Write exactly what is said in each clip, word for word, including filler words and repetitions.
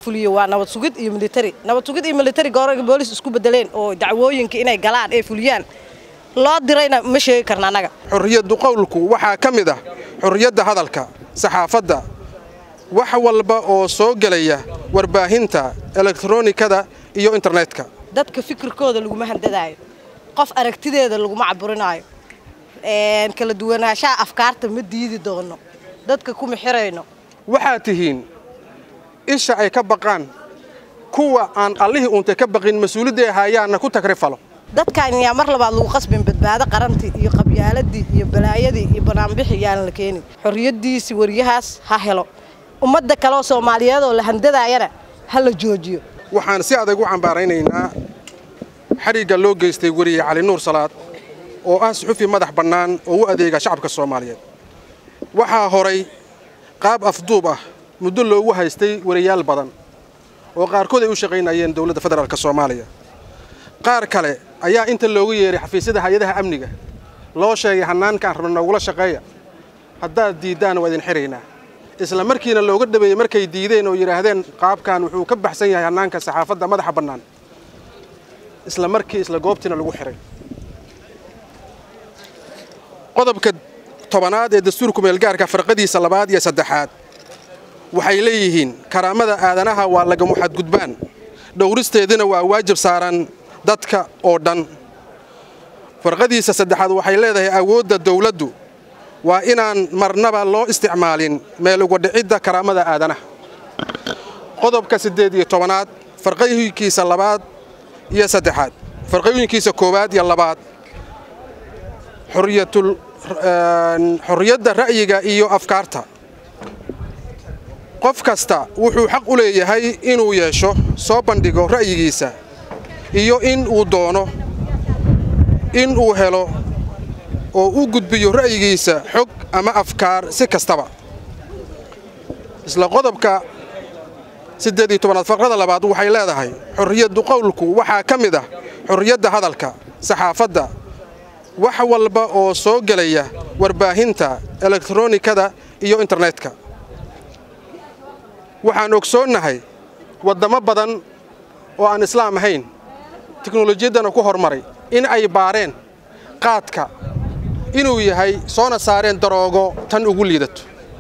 fuliyo waa nabad sugid iyo military nabad sugid iyo military goorga booliis isku bedeleen oo dacwooyinka inay galaan ee fuliyaan loo dirayna ma sheegi karna anaga xurriyadda qowlku waxa kamid ah xurriyadda hadalka saxaafadda wax walba oo soo galaya warbaahinta elektroonikada iyo internetka dadka fikirkooda lagu ma handadaayo qof aragtideeda lagu ma caburinayo een kala duwanaanshaha afkaarta ma diidi doono dadka kuma xireyno waxa tihiin isha ay ka baqaan kuwa aan allihii uunta ka baqin mas'uuliyadda hayaan ku takrifalo dadkan yaa mar labaad lagu qasbin badbaado qaranti iyo qabyaaladii iyo balaayadii iyo banaanbixi yaan la keenin xorriyadiisi wariyahaas ha helo ummadda kale oo Soomaaliyeed oo la handadaayana ha la joojiyo waxaan si adag u cambaaraynaynaa xariga loo geystay wariye Cali Nuur Salaad oo ah suxufi madax bannaan oo u adeega shacabka Soomaaliyeed waxa horay qaab afduub ah muddo loogu haystay wariyaal badan oo qaarkood ay u shaqeynayeen dawladda federaalka Soomaaliya qaar kale ayaa inta loogu yeeray xafiisyada hay'adaha amniga loo sheegay hanaankan rabna ugu la shaqeeya haddaad diidaan waa idin xiraynaa isla markiina looga dhabeeyay markay diideen oo yiraahdeen qaabkan wuxuu ka baxsan yahay hanaanka saxaafadda madaxa bannaan isla markii isla goobtina lagu xiray qodobka tobanaad ee dastuurka meelgaarka farqadiisa labaad iyo saddexaad waxay leeyihiin karaamada aadanaha waa laga muxadgudbaan dhowristeedina waa waajib saaran dadka oo dhan farqadiisa saddexaad waxay leedahay awoodda dawladdu waa inaan marnaba loo isticmaalin meel uga dhicidda karaamada aadanaha qodobka siddeed iyo tobanaad farqooyinkiisa labaad iyo saddexaad farqooyinkiisa koowaad iyo labaad xurriyatul xurriyadda ra'yiga iyo afkaarta qof kasta wuxuu xaq u leeyahay inuu yeesho soo bandhigo ra'yigiisa iyo in uu doono in uu helo oo uu gudbiyo ra'yigiisa xog ama afkaar si kastaba isla qodobka siddeed iyo tobanaad farqada labaad waxay leedahay xurriyadda qowlku waxa kamid ah xurriyadda hadalka saxaafadda wax walba oo soo galaya warbaahinta elektroonikada iyo internetka waxaan ogsoonahay wadamo badan oo aan islaam ahayn teknolojiyadana ku hormaray in ay baareen qaadka inuu yahay soona saareen daroogo tan ugu liidato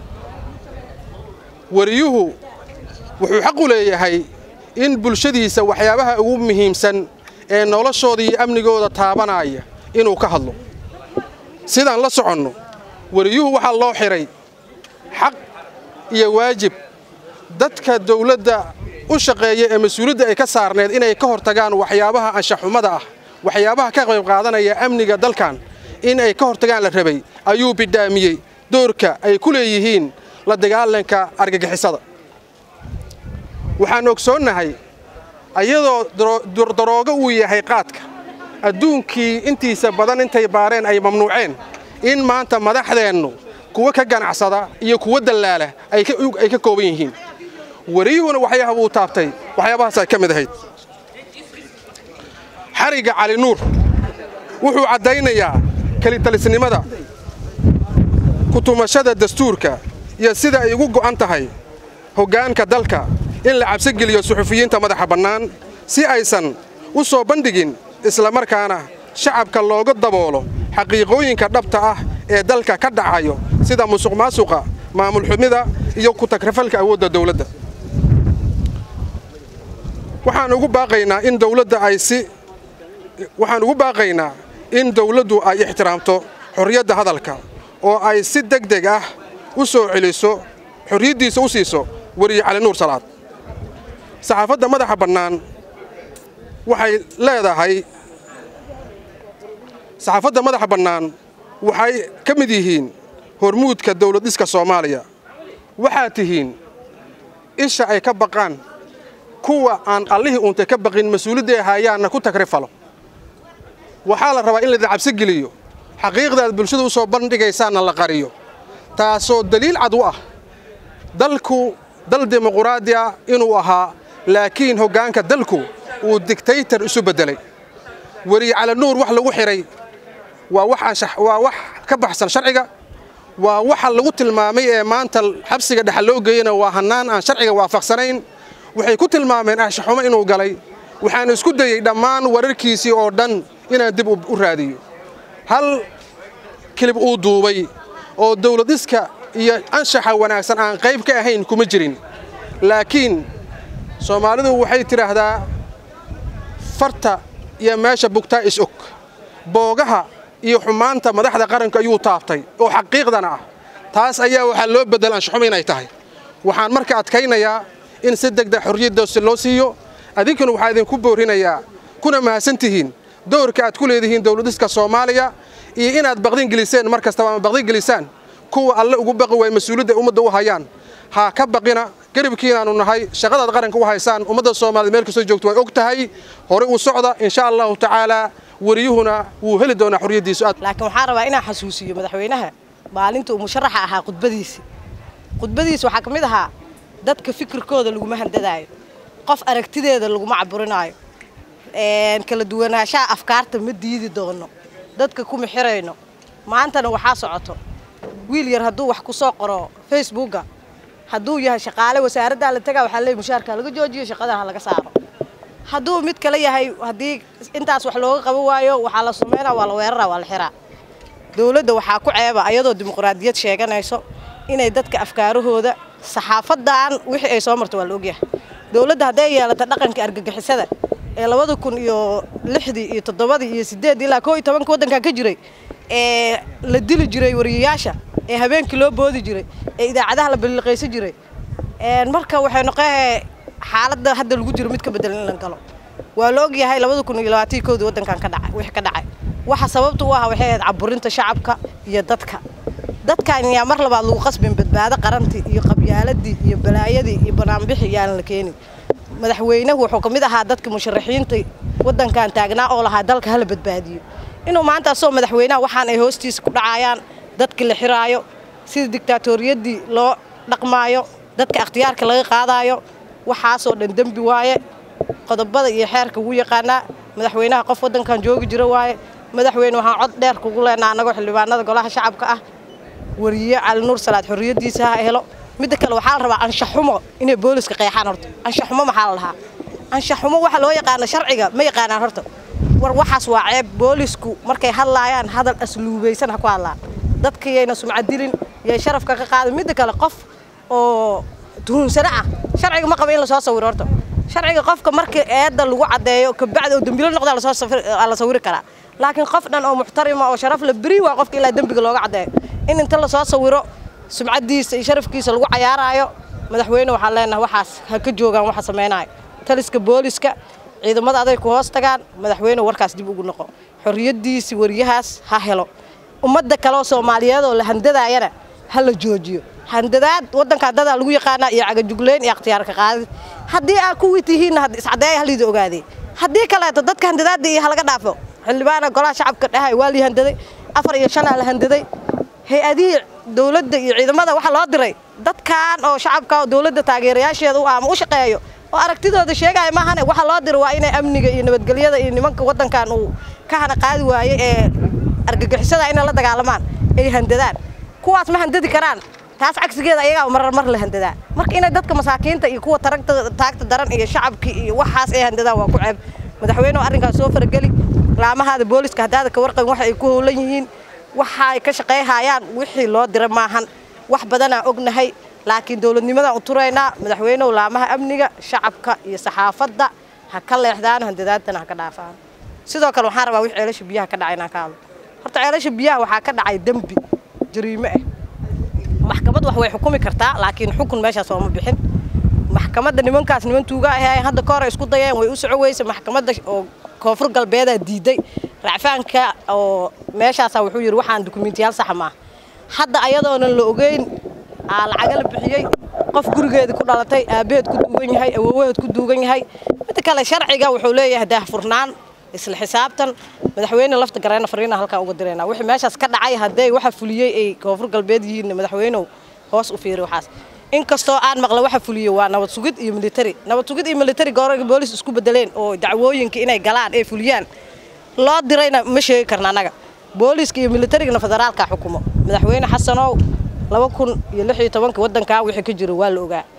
wariyuhu wuxuu xaq u leeyahay in bulshadiisa waxyaabaha ugu muhiimsan ee noloshooda iyo amnigooda taabanaya inuu ka hadlo sidaan la soconno wariyuhu waxa loo xiray xaq iyo waajib dadka dawladda u shaqeeya ee mas'uuliyadda ay ka saarneed inay ka hortagaan waxyaabaha anshaxumada ah waxyaabaha ka qayb qaadanaya amniga dalkan in ay ka hortagaan la rabay ayuu bidhaamiyay doorka ay ku leeyihiin la dagaalanka argagixisada waxaan ogsoonahay ayadoo daroogo uu yahay qaadka adduunkii intiisa badan intay baareen ay mamnuuceen in maanta madaxdeennu kuwa ka ganacsada iyo kuwa dalaala ay ka ay ka kooban yihiin wariyuhuna waxyaabo uu taabtay waxyaabahaas ay kamid ahayd xariga Cali Nuur wuxuu cadaynayaa kali talisnimada ku tumashada dastuurka iyo sida ay ugu go'an tahay hoggaanka dalka in la cabsi geliyo suxufiyiinta madaxa bannaan si aysan u soo bandhigin isla markaana shacabka looga daboolo xaqiiqooyinka dhabta ah ee dalka ka dhacayo sida musuqmaasuqa maamul xumida iyo ku takrifalka awoodda dawladda waxaan ugu baaqaynaa in dawladda ay si waxaan ugu baaqaynaa in dawladdu ay ixtiraamto xurriyadda hadalka oo ay si degdeg ah u soo celiso xurriyadiisa u siiso wariye Cali Nuur Salaad saxaafadda madaxa bannaan waxay leedahay saxaafadda madaxa bannaan waxay ka mid yihiin hormuudka dawlad dhiska Soomaaliya waxaa tihiin isha ay ka baqaan kuwa aan allihii uunta ka baqin mas'uuliyadda hayaan ku takrifalo waxaa la rabaa in la cabsi geliyo xaqiiqda bulshada u soo bandhigaysaana la qariyo taasoo daliil cad u ah dalku dal dimuqraadi ah inuu ahaa laakiin hoggaanka dalku uu dictator isu bedelay wariye Cali Nuur wax lagu xiray waa wax anshax waa wax ka baxsan sharciga waa waxa lagu tilmaamay ee maanta xabsiga dhaxal loo geeyana waa hanaan aan sharciga waafaqsanayn waxay ku tilmaameen anshaxumo inuu galay waxaan isku dayay dhammaan wararkiisii oo dhan inaan dib u raadiyo hal kilib uu duubay oo dawladiska iyo anshaxa wanaagsan aan qayb ka ahayn kuma jirin laakiin Soomaalidu waxay tiraahdaa farta iyo meesha bugtaa is og boogaha iyo xumaanta madaxda qaranka ayuu taabtay oo xaqiiqdana ah taas ayaa waxa loo bedel anshaxumo inay tahay waxaan marka adkaynayaa in si degdeg xorriyadda loo siiyo adinkuna waxa idinku boorinayaa kuna mahadsantihiin doorka aad ku leedihiin dawladiska Soomaaliya iyo inaad baqdin geliseen markasta waa baqdin gelisaan kuwa alle ugu baqi way mas'uuliyadda ummadda u hayaan ha ka baqina garabkiina aanu nahay shaqada qaranka u haysaan ummadda Soomaaliyeed meel kasta joogto way og tahay hore u socda insha Allah ta'ala wariyuhuna wuu heli doonaa xorriyadiisa laakiin waxaan rabaa inaan xasuusiyo madaxweynaha maalinta uu musharaxa ahaa khudbadiisa khudbadiisa waxa kamid ahaa dadka fikirkooda lagu handadaayo qof aragtideeda lagu caburinayo een kala duwanaanshaha afkaarta ma diidi doono dadka kuma xireyno maantana waxa socoto wiil yar haduu wax ku soo qoro Facebook haduu yahay shaqaale wasaaradda la tagaa waxa leeyahay mushaarka laga joojiyo shaqada laga saaro haduu mid kale yahay hadii intaas wax looga qabo waayo waxa la sameeyaa waa la weeraraa waa la xiraa dawladda waxa ku ceeba ayadoo dimuqraadiyad sheeganayso inay dadka afkaarahooda saxaafadan wixii ay soo marto waa la ogyahay dawladda haday yeelato dhaqanka argagixisada ee labada kun iyo lixdii iyo toddobadii iyo sideedii ilaa koob iyo toban wadanka ka jiray ee la dili jiray wariyaasha ee habeenkii loo boodi jiray ee idaacadaha la balqaysan jiray ee marka waxay noqonaysaa xaaladda hadda lagu jiro mid ka bedelan in la galo waa la ogyahay labada kun iyo labaatan iyo kow wadankan ka dhacay wixii ka dhacay waxa sababtu u ah waxay ahayd caburinta shacabka iyo dadka dadkan yaa mar labaad lagu qasbin badbaado qaranti iyo qabyaaladii iyo balaayadii iyo banaanbixi yaan la keenin madaxweynuhu wuxuu kamid ahaa dadka musharaxiinta wadankan taagnaa oo lahaa dalka hal badbaadiyo inuu maanta soo madaxweynaha waxaan ay hoostiisa ku dhacayaan dadka la xiraayo sida diktatoriyadii loo dhaqmaayo dadka ikhtiyaarka laga qaadayo waxaas oo dhan dambi waaye qodobada iyo xeerka ugu yaqaana madaxweynaha qof wadankan joogi jira waaye madaxweyne waxaan cod dheer kugu leenaa anaga xildhibaanada golaha shacabka ah wariye Cali Nuur Salaad xorriyadiisa ha helo mid kale waxa la rabaa anshaxumo inay booliska qeexaan horta anshaxumo maxaa la lahaa anshaxumo waxa loo yaqaan sharciga ma yaqaanaan horta war waxaas waa ceeb boolisku markay hadlaayaan hadal asluubaysan ha ku hadlaan dadkayna sumcad dilin iyo sharafka ka qaad mid kale qof oo tuunsana ah sharciga ma qabo in la soo sawiro horta sharciga qofka markii eeda lagu cadeeyo ka bacdi oo dambiilo noqdo la soo la sawiri kara laakiin qof dhan oo muxtarima oo sharaf la bari waa qofka ilaa dambiga looga cadeeyo in inta la soo sawiro sumcadiisa iyo sharafkiisa lagu cayaarayo madaxweyne waxa leenahay waxaas ha ka joogan waxa sameeyay taliska booliska ciidamada aday ku hoos tagaan madaxweyne warkaas dib ugu noqo xorriyadiisa wariyahaas ha helo ummadda kale oo Soomaaliyeed oo la handadaayana ha la joojiyo handadaad wadanka dad lagu yaqaan iyo cagajugleen iyo ikhtiyaarka qaadid hadii ay ku witihiin had iscadeey halid ogaadey hadii kale dadka handadaad iyo halaga dhaafo xildhibaana golaha shacabka dhahay waa li handaday afar iyo shan la handaday hay'adii dawladda iyo ciidamada waxa loo diray dadkan oo shacabka oo dawladda taageerayaasheedu u ama u shaqeeyo oo aragtidooda sheegay ma ahane waxa loo diray waa inay amniga iyo nabadgelyada iyo nimanka wadankan uu ka hana qaadi waayay ee argagixisada in la dagaalamaan ay handadaan kuwaas ma handadi karaan taas cagsigeeda ayaga mar mar la handadaa marka inay dadka masaakiinta iyo kuwa taragta taagta daran iyo shacabki iyo waxaas ay handadaan waa ku ceeb madaxweynuhu arrinkaas soo fargali laamaha booliska hadaada ka warqan waxa ay ku howlan yihiin waxa ay ka shaqeeyayaan wixii loo diray maahan wax badan aan ognahay laakiin dawladnimada u turayna madaxweynuhu laamaha amniga shacabka iyo saxaafadda ha ka leexdaan handadaadana ha ka dhaafaan sidoo kale waxaan rabaa wixii ceelasha biyaha ka dhacayna ka hadlo horta ceelasha biyaha waxa ka dhacay dambi jariimo ah maxkamad wax way xukumi kartaa laakiin xukun meeshaas oo ma bixin maxkamadda nimankaas niman tuuga ah hadda koor isku dayeen way u socowaysa maxkamadda oo koonfur galbeed diiday racfaanka oo meeshaas wuxuu yiri waxaan dukumeentiyaal sax ma hadda ayadoona la ogeyn lacag la bixiyay qof gurigeeda ku dhalatay aabeed ku duugan yahay awooweed ku duugan yahay mid kale sharciga wuxuu leeyahay daahfurnaan isla xisaabtan madaxweyne lafta gareena fariina halka uga direena wixii meeshaas ka dhacay haday waxa fuliyay ay koonfur galbeed yihiin madaxweynuhu hoos u fiiro waxaas in kasto aan maqla waxa fuliyay waa nabad sugid iyo military nabad sugid iyo military goorga boolis isku bedeleen oo dacwooyinka inay galaan ay fuliyaan loo dirayna ma sheegi karna anaga booliska iyo military-ga federaalka xukumo madaxweyne xasanow laba kun iyo lix iyo toban wadanka wixii ka jiro waa la ogaa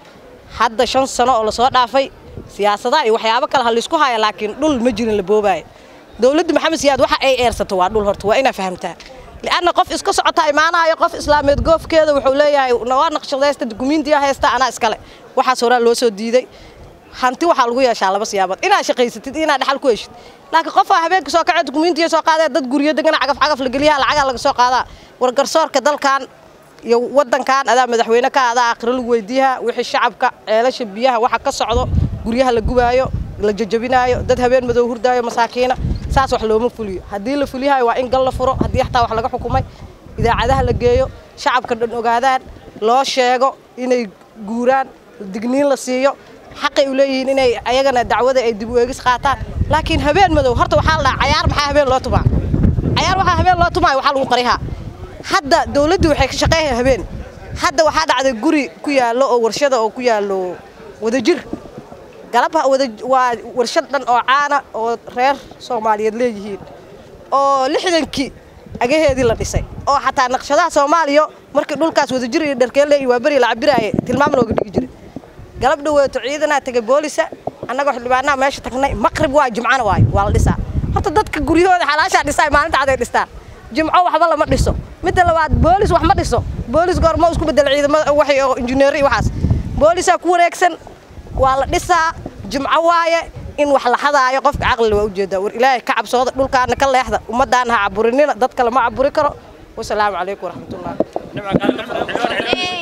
hadda shan sano oo la soo dhaafay siyaasadaha iyo waxyaabo kale hal isku haya laakiin dhul ma jirin la boobay dawladda maxamed siyaad waxa ay eersato waa dhul horta waa ina fahamtaa liana qof iska socota imaanayo qof islaameed goofkeeda wuxuu leeyahay waa naqshadaysta dukumiintiga haysta ana iskale waxa soo loo soo diiday hanti waxa lagu yeeshaa laba siyaabad ina shaqaysatid ina dhaxal ku heshid laakiin qof habeenka soo kacay dukumiintiga soo qaaday dad guriyo degan cagaf cagaf la galiyaa lacag laga soo qaadaa war garsoorka dalkan iyo wadankan adaa madaxweyne ka adaa aakhir lagu weydiiyaa wixii shacabka ceelasha biyaha waxa ka socdo guriyaha la gubaayo la jajabinaayo dad habeen madow hurdaayo masaakiina saas wax looma fuliyo hadii la fuliyahay waa in gal la furo hadii xataa wax laga xukumay idaacadaha la geeyo shacabka dhan ogaadaan loo sheego inay guuraan digniin la siiyo xaqay u leeyihiin inay ayagana dacwada ay dib u eegis qaataan laakiin habeen madow horta waxa la cayaar maxaa habeen loo tubaa cayaar waxa habeen loo tumaa waxa lagu qarihaa hadda dawladdu waxay ka shaqeeyeen habeen hadda waxa dhacday guri ku yaalo oo warshada oo ku yaalo wadajir galabha wada waa warshad dhan oo caana oo reer Soomaaliyeed leeyihiin oo lixdankii agaheedii la dhisay oo xataa naqshadaha Soomaaliya markii dhulkaas wadajir iyo dharkeen leeyahay waa bari la cabiraayay tilmaam looga dhigi jiray galab dhaweeto ciidana tagay booliska annaga xildhibaanaha meesha tagnay maqrib waa jimcana waay waa la dhisaa horta dadka guryahooda xalaasha dhisay maalinta caday dhistaan jimco waxba lama dhiso mid labaad boolis wax ma dhiso boolis goormo isku bedel ciidamada waxay engineer waxaas boolisa ku wareegsan waa la dhisaa jimco waaye in wax la hadaayo qofka aqal waa u jeedaa war ilaahay ka cabsooda dhulkaana ka leexda ummadaan ha caburinina dadka lama caburi karo wassalaamu calaykum waraxmatullaahi